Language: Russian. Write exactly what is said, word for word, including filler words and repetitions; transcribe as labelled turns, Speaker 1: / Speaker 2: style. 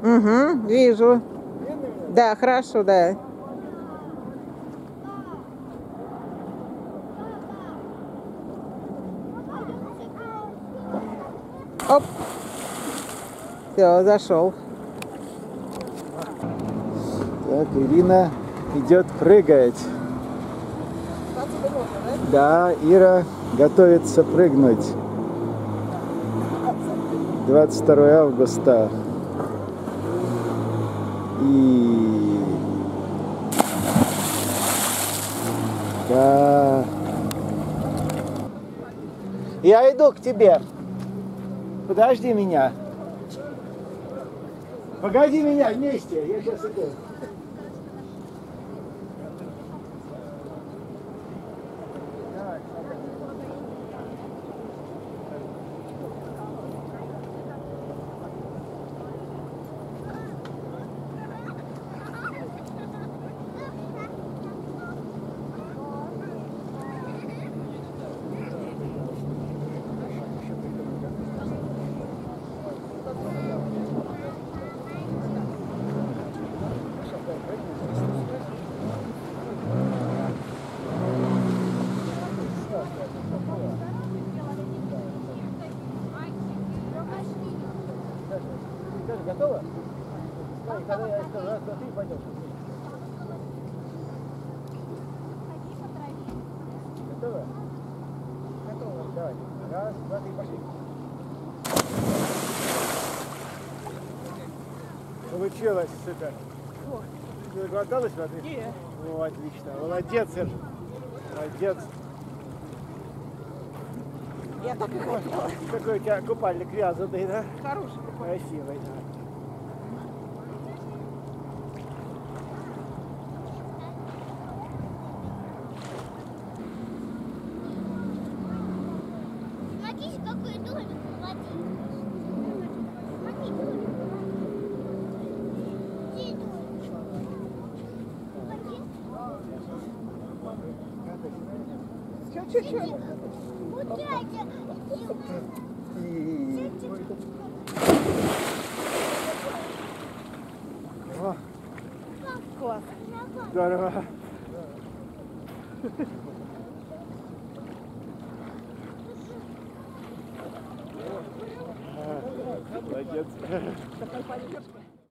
Speaker 1: Угу, вижу. Да, хорошо, да. Оп. Все, зашел.
Speaker 2: Так, Ирина идет прыгать. Да, Ира готовится прыгнуть. двадцать второе августа. И... Да. Я иду к тебе. Подожди меня. Погоди меня вместе. Я сейчас иду. Готова? Да, и когда я скажу раз, два, три, пойдем. Готова? Готова. Давай. Раз, два, три, пошли. Получилось, супер. Ты заглоталась воды? Нет. Ну, отлично. Молодец, Серж. Молодец.
Speaker 1: Я так и хотела.
Speaker 2: Какой у тебя купальник вязаный, да?
Speaker 1: Хороший купальник.
Speaker 2: Красивый, да.
Speaker 3: Смотрите, какой домик в воде. Смотри, домик. Где домик?
Speaker 1: Чуть-чуть.
Speaker 3: Вот дядя.
Speaker 2: О,
Speaker 1: Класс.
Speaker 2: здорово. Молодец.